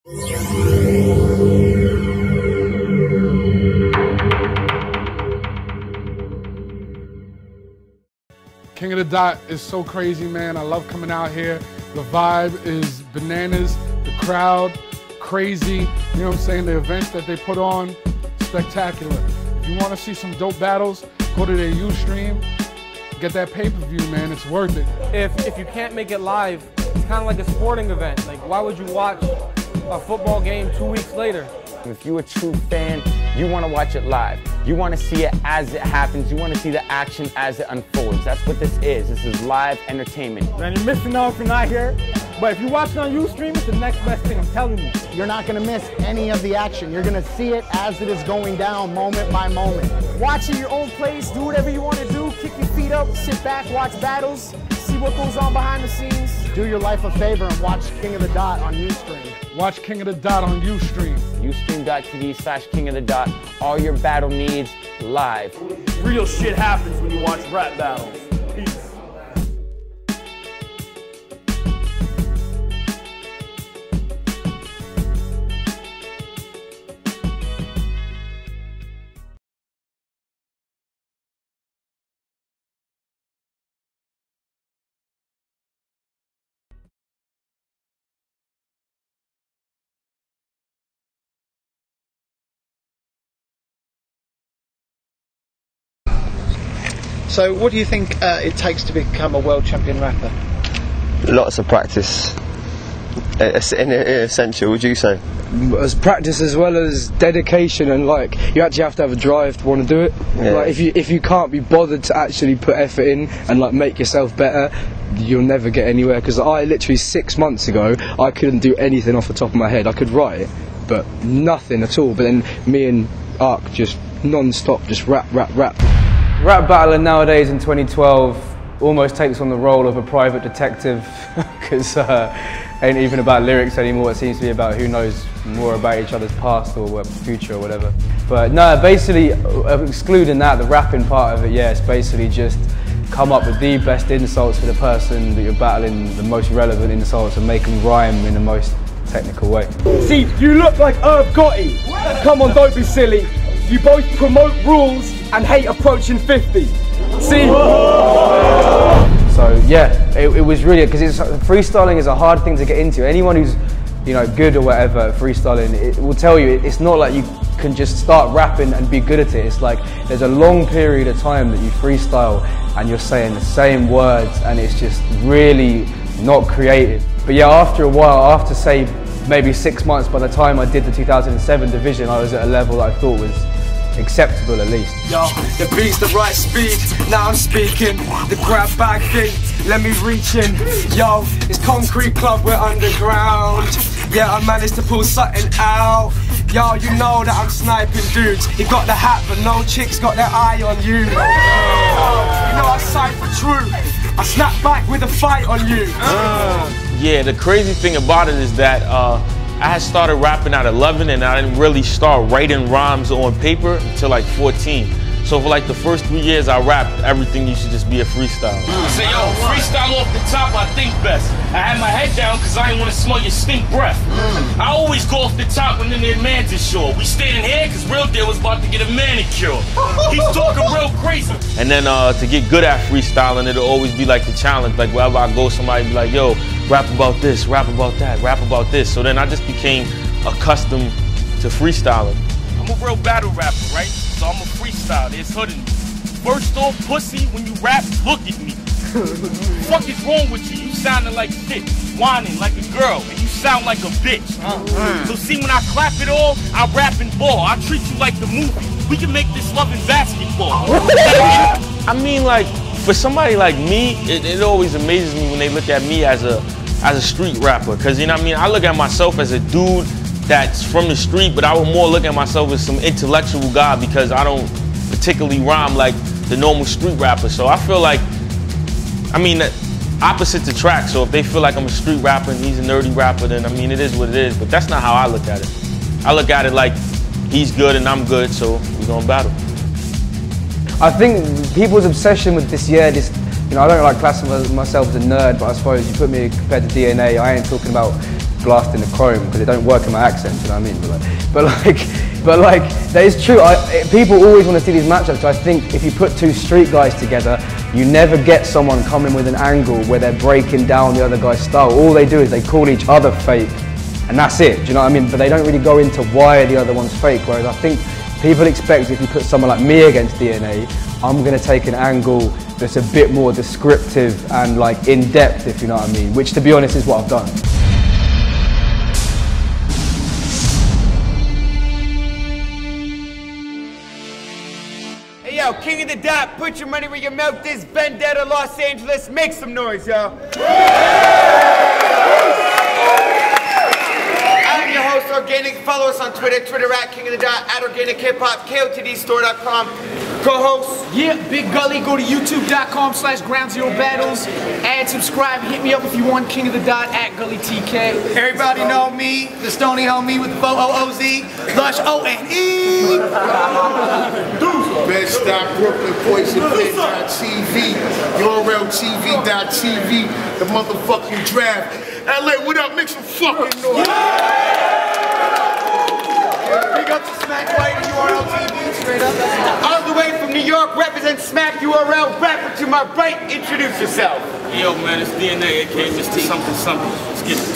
King of the Dot is so crazy, man. I love coming out here. The vibe is bananas. The crowd, crazy. You know what I'm saying? The events that they put on, spectacular. If you want to see some dope battles, go to their Ustream. Get that pay-per-view, man. It's worth it. If you can't make it live, it's kind of like a sporting event. Like, why would you watch a football game 2 weeks later? If you're a true fan, you want to watch it live. You want to see it as it happens. You want to see the action as it unfolds. That's what this is. This is live entertainment. Man, you're missing out if you're not here. But if you watch it on Ustream, it's the next best thing, I'm telling you. You're not going to miss any of the action. You're going to see it as it is going down, moment by moment. Watch at your own place, do whatever you want to do, kick your feet up, sit back, watch battles, see what goes on behind the scenes. Do your life a favor and watch King of the Dot on Ustream. Watch King of the Dot on Ustream. Ustream.tv/King of the Dot. All your battle needs live. Real shit happens when you watch rap battles. Peace. So what do you think it takes to become a world champion rapper? Lots of practice. Essential, would you say? As practice as well as dedication, and like you actually have to have a drive to want to do it. Yeah. Like if you can't be bothered to actually put effort in and like make yourself better, you'll never get anywhere. Because I literally 6 months ago I couldn't do anything off the top of my head. I could write, but nothing at all. But then me and Eurgh just non-stop, just rap. Rap battling nowadays in 2012 almost takes on the role of a private detective because ain't even about lyrics anymore. It seems to be about who knows more about each other's past or future or whatever. But no, basically excluding that, the rapping part of it, yeah, it's basically just come up with the best insults for the person that you're battling, the most relevant insults, and make them rhyme in the most technical way. See, you look like Eurgh. Come on, don't be silly. You both promote rules and hate approaching 50. See? So yeah, it was really, because freestyling is a hard thing to get into. Anyone who's, you know, good or whatever at freestyling, it will tell you it's not like you can just start rapping and be good at it. It's like there's a long period of time that you freestyle and you're saying the same words and it's just really not creative. But yeah, after a while, after say maybe 6 months, by the time I did the 2007 division, I was at a level that I thought was acceptable at least. Yo, the beat's the right speed, now I'm speaking. The grab bag thing, let me reach in. Yo, it's Concrete Club, we're underground. Yeah, I managed to pull something out. Yo, you know that I'm sniping dudes. You got the hat, but no chicks got their eye on you. You know I cypher true. I snap back with a fight on you. Yeah, the crazy thing about it is that I had started rapping at 11 and I didn't really start writing rhymes on paper until like 14. So for like the first 3 years I rapped, everything used to just be a freestyle. Say, yo, freestyle off the top, I think best. I had my head down because I didn't want to smell your stink breath. I always go off the top when the man's is short. We standing here because Real Deal was about to get a manicure. He's talking real crazy. And then to get good at freestyling, it'll always be like the challenge. Like wherever I go, somebody be like, yo, rap about this, rap about that, rap about this. So then I just became accustomed to freestyling. I'm a real battle rapper, right? So I'm a freestyle, there's hood in me. First off, pussy, when you rap, look at me. Fuck is wrong with you? You sounding like shit, whining like a girl, and you sound like a bitch. So see, when I clap it all, I rap and ball. I treat you like the movie. We can make this love in basketball. I mean, like, for somebody like me, it always amazes me when they look at me as a street rapper. Cause you know what I mean? I look at myself as a dude that's from the street, but I would more look at myself as some intellectual guy because I don't particularly rhyme like the normal street rapper. So I feel like, I mean, opposite attract. So if they feel like I'm a street rapper and he's a nerdy rapper, then I mean, it is what it is. But that's not how I look at it. I look at it like he's good and I'm good, so we're gonna battle. I think people's obsession with this, yeah, this, you know, I don't like classifying myself as a nerd, but I suppose you put me compared to DNA, I ain't talking about blasting the chrome because they don't work in my accent, you know what I mean? But like, that is true. People always want to see these matchups, so I think if you put two street guys together, you never get someone coming with an angle where they're breaking down the other guy's style. All they do is they call each other fake, and that's it, do you know what I mean? But they don't really go into why the other one's fake, whereas I think people expect if you put someone like me against DNA, I'm going to take an angle that's a bit more descriptive and like in-depth, if you know what I mean, which to be honest is what I've done. Hey yo, King of the Dot, put your money where your mouth is. Vendetta, Los Angeles, make some noise, yo. I'm your host, Organic. Follow us on Twitter, Twitter at King of the Dot, at Organic Hip Hop, KOTDstore.com. Co-host. Yeah, Big Gully. Go to youtube.com/groundzero battles. Add, subscribe, hit me up if you want. King of the Dot at GullyTK. Everybody know me, the Stony homie with the O-O-O-Z, Lush O-N-E. Best Stop Brooklyn, PoisonPit.tv, URLTV.tv, the motherfucking draft. LA, what up? Make some fucking noise. Big up to Smack White and URL TV, straight up. All the way from New York, represent Smack URL, rapper to my right, introduce yourself. Yo, man, it's DNA, aka Mr. Something Something. Let's get it.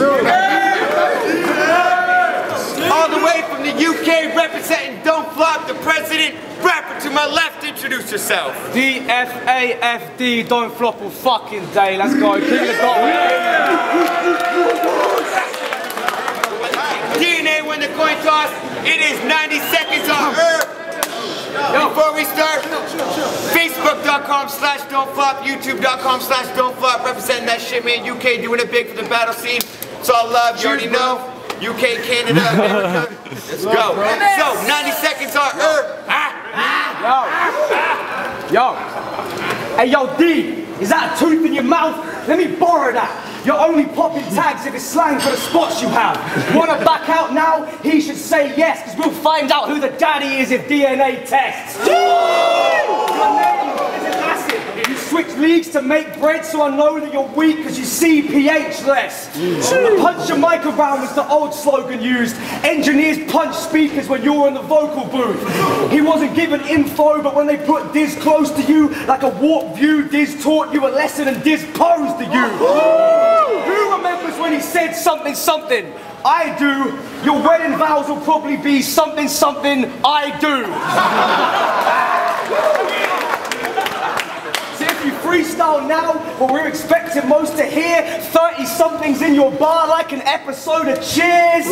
All the way from the UK, representing Don't Flop, the president, rapper to my left, introduce yourself. DFAFD, don't flop all fucking day. Let's go. King of the Dot. DNA win the coin toss. It is 90 seconds on Earth. Before we start, Facebook.com/don'tflop, YouTube.com/don'tflop, representing that shit, man. UK doing it big for the battle scene. It's all love, you already know. UK, Canada, America. Let's go. So, 90 seconds on Earth. Yo. Hey, yo, D, is that a tooth in your mouth? Let me borrow that. You're only popping tags if it's slang for the spots you have. Wanna back out now? He should say yes, because we'll find out who the daddy is if DNA tests. Your name is an acid. You switch leagues to make bread, so I know that you're weak because you see pH less. Punch your mic around was the old slogan used. Engineers punch speakers when you're in the vocal booth. He wasn't given info, but when they put Diz close to you, like a warped view, Diz taught you a lesson and Diz posed to you. Who remembers when he said something something? I do. Your wedding vows will probably be something something I do. So if you freestyle now, what we're expecting most to hear, 30 somethings in your bar like an episode of Cheers.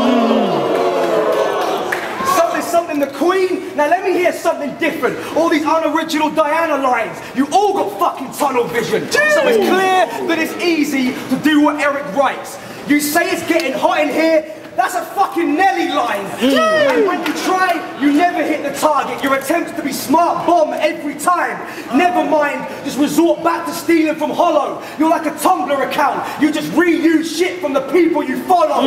Something the Queen. Now let me hear something different. All these unoriginal Diana lines. You all got fucking tunnel vision. So it's clear that it's easy to do what Eric writes. You say it's getting hot in here. That's a fucking Nelly line. And when you try, you never hit the target. Your attempts to be smart bomb every time. Never mind, just resort back to stealing from Hollow. You're like a Tumblr account. You just reuse shit from the people you follow.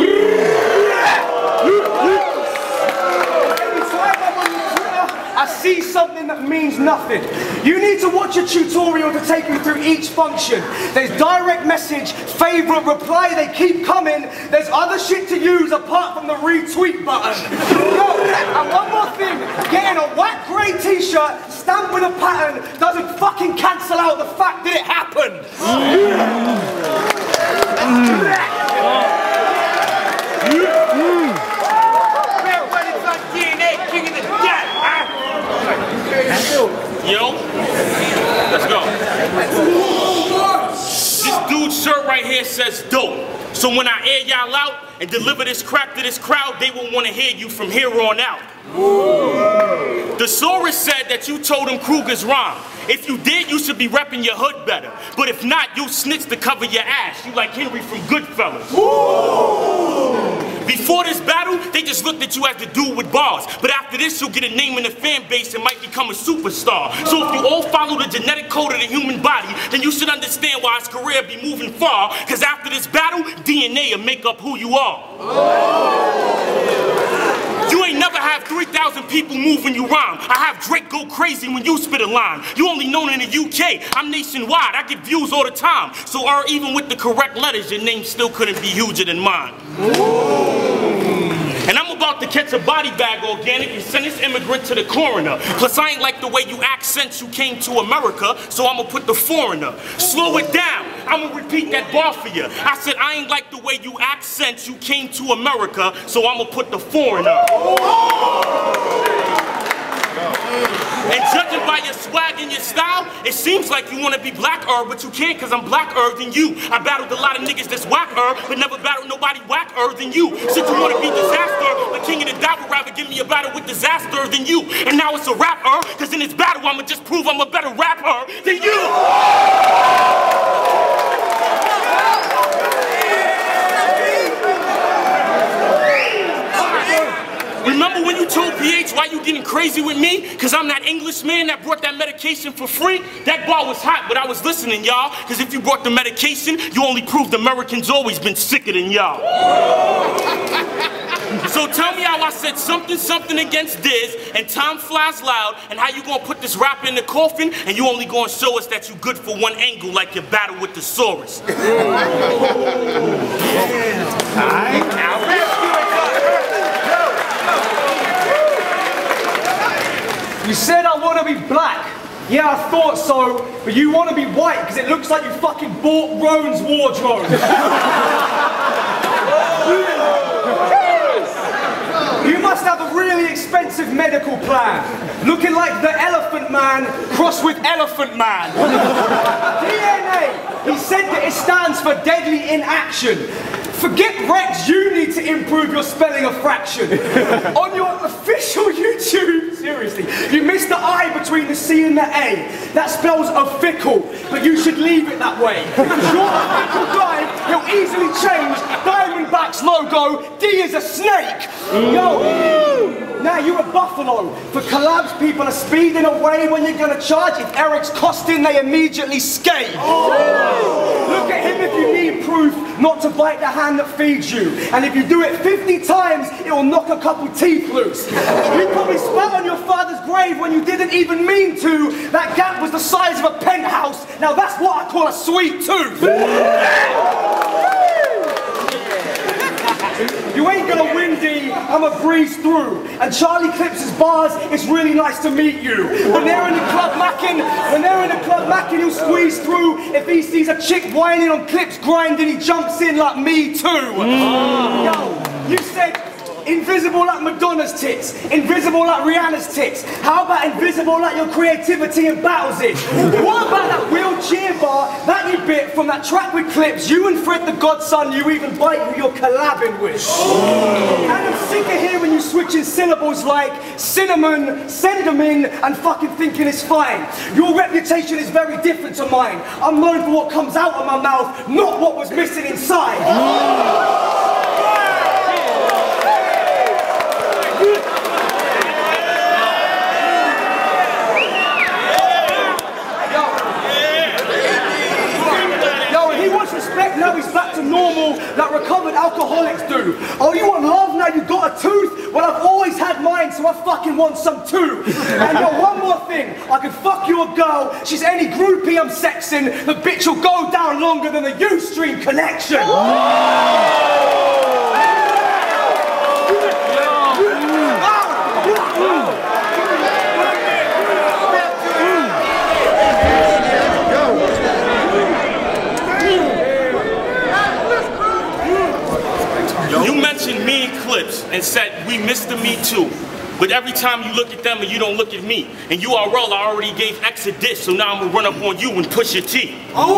I see something that means nothing. You need to watch a tutorial to take you through each function. There's direct message, favorite, reply, they keep coming. There's other shit to use apart from the retweet button. Yo, and one more thing, getting a white grey t-shirt stamped with a pattern doesn't fucking cancel out the fact that it happened. Yo, let's go. This dude's shirt right here says dope. So when I air y'all out and deliver this crap to this crowd, they will want to hear you from here on out. The Saurus said that you told him Kruger's rhyme. If you did, you should be repping your hood better. But if not, you snitch to cover your ass. You like Henry from Goodfellas. Before this battle, they just looked at you as the dude with bars. But after this, you'll get a name in the fan base and might become a superstar. So if you all follow the genetic code of the human body, then you should understand why his career be moving far. Because after this battle, DNA will make up who you are. You ain't never have 3,000 people move when you rhyme. I have Drake go crazy when you spit a line. You only known in the UK, I'm nationwide. I get views all the time. So even with the correct letters, your name still couldn't be huger than mine. And I'm about to catch a body bag organic and send this immigrant to the coroner. Plus I ain't like the way you act since you came to America, so I'ma put the foreigner. Slow it down, I'ma repeat that bar for you. I said I ain't like the way you act since you came to America, so I'ma put the foreigner. And judging by your swag and your style, it seems like you want to be blacker, but you can't because I'm blacker than you. I battled a lot of niggas that's whacker, but never battled nobody whacker than you. Since you want to be Dizaster, the king of the dot would rather give me a battle with Dizaster than you. And now it's a rapper, because in this battle I'ma just prove I'm a better rapper than you. Remember when you told PH why you getting crazy with me? Cause I'm that Englishman that brought that medication for free? That bar was hot, but I was listening, y'all. Cause if you brought the medication, you only proved Americans always been sicker than y'all. So tell me how I said something against Diz, and time flies loud, and how you gonna put this rapper in the coffin, and you only gonna show us that you good for one angle like your battle with the Saurus. You said I want to be black. Yeah, I thought so, but you want to be white because it looks like you fucking bought Rone's wardrobe. You must have a really expensive medical plan. Looking like the Elephant Man crossed with Elephant Man. DNA, he said that it stands for deadly inaction. Forget Rex, you need to improve your spelling of fraction. On your official YouTube, seriously, you missed the I between the C and the A. That spells official, but you should leave it that way. Because you're a fickle guy, he'll easily change Diamondback's logo. D is a snake. Yo, now you're a buffalo. For collabs, people are speeding away when you're gonna charge. If Eric's costing, they immediately skate. Look at him if you need proof not to bite the hand that feeds you. And if you do it 50 times, it will knock a couple teeth loose. You probably spat on your father's grave when you didn't even mean to. That gap was the size of a penthouse. Now that's what I call a sweet tooth. You ain't gonna win, D, I'ma breeze through. And Charlie Clips' bars, it's really nice to meet you. When they're in the club macking, he'll squeeze through. If he sees a chick whining on Clips grinding, he jumps in like me too. Yo, you said invisible like Madonna's tits, invisible like Rihanna's tits. How about invisible like your creativity and battles is? What about that wheelchair bar that you bit from that track with Clips? You and Fred the Godson, you even bite who you're collabing with. And I'm sick of hearing you switching syllables like cinnamon, send them in, and fucking thinking it's fine. Your reputation is very different to mine. I'm known for what comes out of my mouth, not what was missing inside. Now he's back to normal like recovered alcoholics do. Oh, you want love? Now you got a tooth? Well, I've always had mine, so I fucking want some too. And yo, one more thing. I could fuck you a girl. She's any groupie I'm sexing. The bitch will go down longer than the Ustream connection. You mentioned me and Clips and said we missed the Me Too. But every time you look at them and you don't look at me. And URL, I already gave X a dish, so now I'm gonna run up on you and push your T.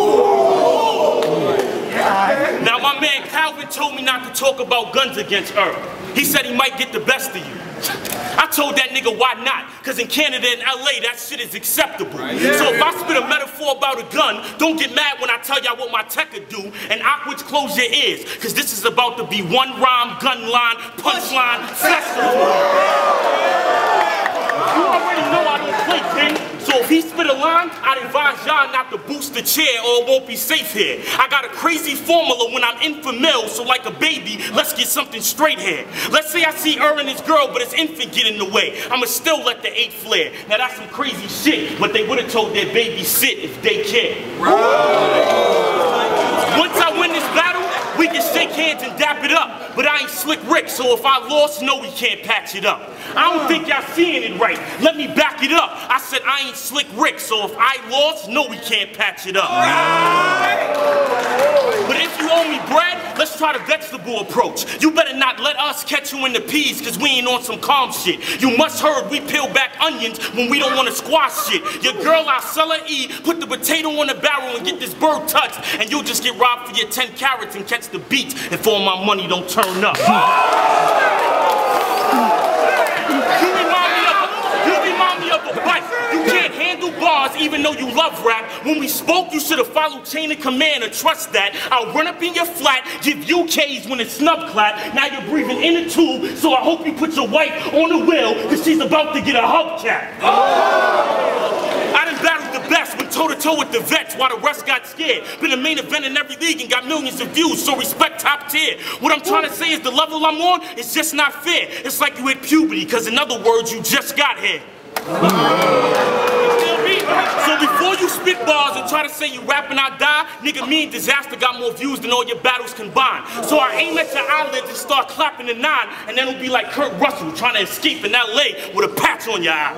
Now my man Calvin told me not to talk about guns against Eurgh. He said he might get the best of you. I told that nigga why not, cause in Canada and LA that shit is acceptable. So if I spit a metaphor about a gun, don't get mad when I tell y'all what my tech could do, and awkward close your ears, cause this is about to be one rhyme, gun line, punchline, festival. You already know I don't play, King, so So if he spit a line, I'd advise y'all not to boost the chair or it won't be safe here. I got a crazy formula when I'm in for mil, so like a baby, let's get something straight here. Let's say I see Eurgh and his girl, but his infant get in the way. I'ma still let the 8 flare. Now that's some crazy shit, but they would've told their baby sit if they cared. Once I win this battle, we can shake hands and dap it up. But I ain't Slick Rick, so if I lost, no, we can't patch it up. I don't think y'all seeing it right. Let me back it up. I said I ain't Slick Rick, so if I lost, no, we can't patch it up. But if you owe me bread, let's try the vegetable approach. You better not let us catch you in the peas, cause we ain't on some calm shit. You must heard we peel back onions when we don't want to squash shit. Your girl, I'll sell her E, put the potato on the barrel and get this bird touched, and you'll just get robbed for your 10 carats and catch the beats if all my money don't turn up. You remind me of a bite. You can't handle bars even though you love rap. When we spoke, you should have followed chain of command and trust that. I'll run up in your flat, give UKs when it's snub clap. Now you're breathing in a tube, so I hope you put your wife on the wheel, cause she's about to get a hubcap. I done battled the best, went toe-to-toe with the vets while the rest got scared. Been a main event in every league and got millions of views, so respect top tier. What I'm trying to say is the level I'm on is just not fair. It's like you hit puberty, cause in other words, you just got here. So before you spit bars and try to say you rapping I die, nigga, me and Dizaster got more views than all your battles combined. So I aim at your eyelids and start clapping the 9, and then it'll be like Kurt Russell trying to escape in LA with a patch on your eye.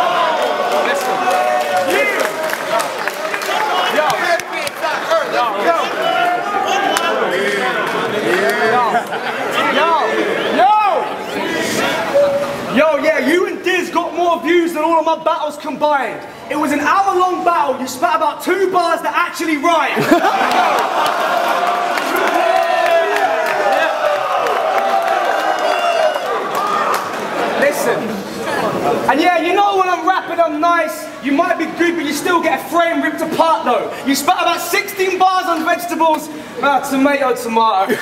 Yo, yeah, you and Diz got more views than all of my battles combined. It was an hour-long battle. You spat about 2 bars that actually rhyme. Listen. And yeah, you know when I'm rapping, I'm nice. You might be good, but you still get a frame ripped apart though. You spat about 16 bars on vegetables. Tomato, tomato.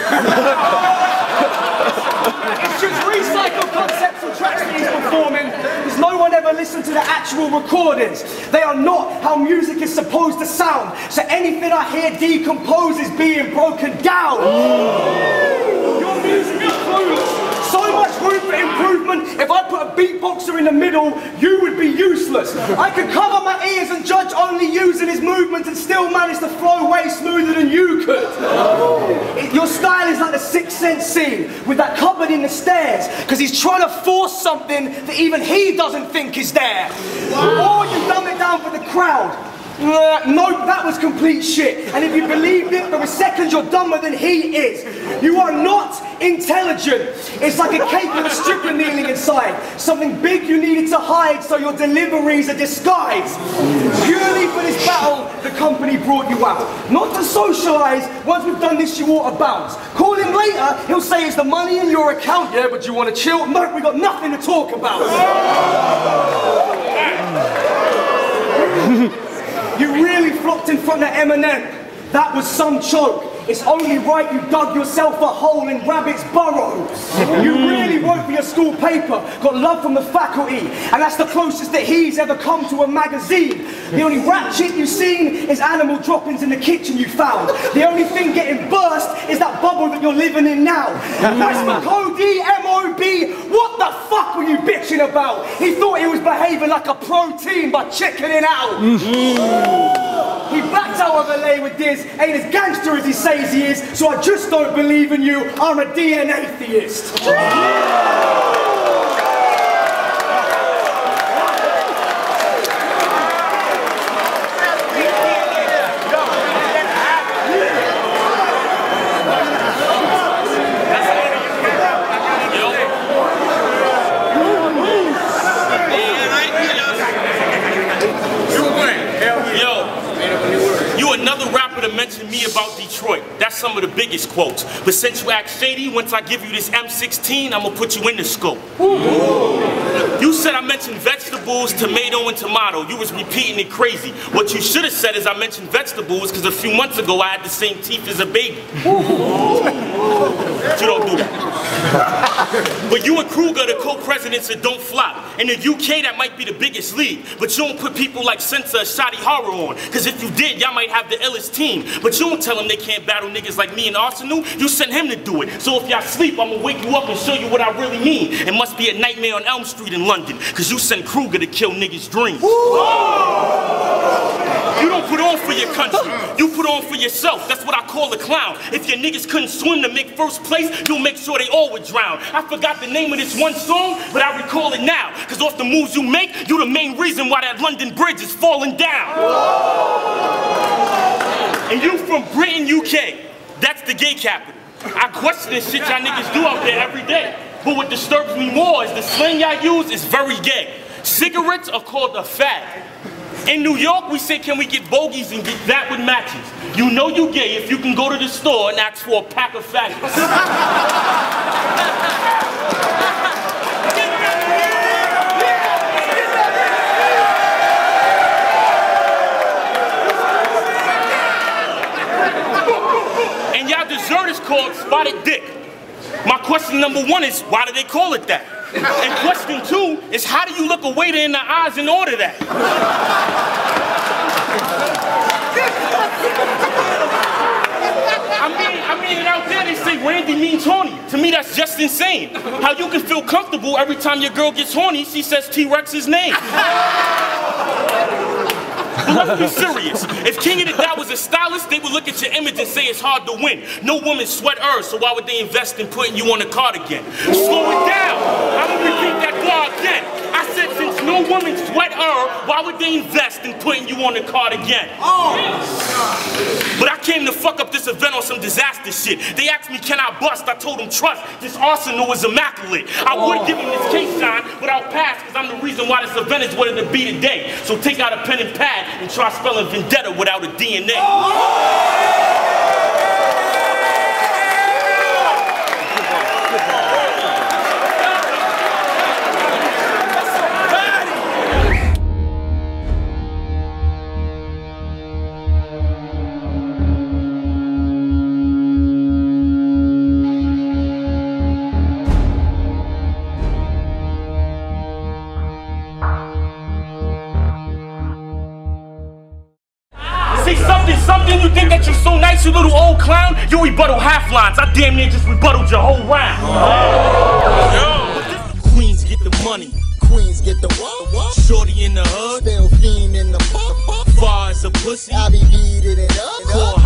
It's just recycled concepts and tracks that he's performing, because no one ever listened to the actual recordings. They are not how music is supposed to sound, so anything I hear decompose is being broken down. Your music is clueless. So much room for improvement. If I put a beatboxer in the middle, you would be useless. I could cover my ears and judge only using his movements and still manage to flow way smoother than you could. Your style is like the Sixth Sense scene with that cupboard in the stairs, because he's trying to force something that even he doesn't think is there. Or you dumb it down for the crowd. No, that was complete shit. And if you believed it for a second, you're dumber than he is. You are not intelligent. It's like a cake with a stripper kneeling inside. Something big you needed to hide, so your delivery's a disguise. Purely for this battle, the company brought you out. Not to socialise. Once we've done this, you ought to bounce. Call him later, he'll say it's the money in your account. Yeah, but you want to chill? No, we got nothing to talk about. You really flopped in front of Eminem. That was some choke. It's only right you dug yourself a hole in Rabbit's burrow. You really wrote for your school paper, got love from the faculty, and that's the closest that he's ever come to a magazine. The only rap shit you've seen is animal droppings in the kitchen you found. The only thing getting burst is that bubble that you're living in now. That's for Cody, M.O.B. What the fuck were you bitching about? He thought he was behaving like a pro team by checking it out. He backed out of LA with Diz, ain't as gangster as he says he is, so I just don't believe in you. I'm a DNA theist. Another rapper to mention me about Detroit. That's some of the biggest quotes. But since you act shady, once I give you this M16, I'm gonna put you in the scope. You said I mentioned vegetables, tomato, and tomato. You was repeating it crazy. What you should have said is I mentioned vegetables because a few months ago I had the same teeth as a baby. But you don't do that. But you and Kruger, the co-presidents that don't flop. In the UK, that might be the biggest league. But you don't put people like Sensa or Shoddy Horror on. Because if you did, y'all might have the illest team. But you don't tell them they can't battle niggas like me and Arsenal. You send him to do it. So if y'all sleep, I'm going to wake you up and show you what I really mean. It must be a nightmare on Elm Street in London. Because you send Kruger to kill niggas' dreams. You don't put on for your country. You put on for yourself. That's what I call a clown. If your niggas couldn't swim to make first place, you'll make sure they all would drown. I forgot the name of this one song, but I recall it now. Cause off the moves you make, you the main reason why that London Bridge is falling down. And you from Britain, UK. That's the gay capital. I question this shit y'all niggas do out there every day. But what disturbs me more is the slang y'all use is very gay. Cigarettes are called a fag. In New York, we say, can we get bogeys and get that with matches? You know you gay if you can go to the store and ask for a pack of faggots. And y'all dessert is called spotted dick. My question number one is, why do they call it that? And question two is, how do you look a waiter in the eyes and order that? I mean, out there they say Randy means horny. To me, that's just insane. How you can feel comfortable every time your girl gets horny, she says T-Rex's name. But let's be serious. If King of the Dot was a stylist, they would look at your image and say it's hard to win. No woman sweat Eurgh, so why would they invest in putting you on the card again? Slow it down. I'm gonna repeat that bar again. I said since no woman sweat Eurgh, why would they invest in putting you on the card again? But I came to fuck up this event on some disaster shit. They asked me, can I bust? I told them, trust, this arsenal is immaculate. I would give them this case sign, but I'll pass because I'm the reason why this event is what it'll be today. So take out a pen and pad and try spelling Vendetta without a DNA. Something you think that you're so nice, you little old clown? You rebuttal half lines. I damn near just rebutted your whole round. Queens get the money. Queens get the what? Shorty in the hood. Still fiend in the fuck. Far as a pussy. I be beating it up.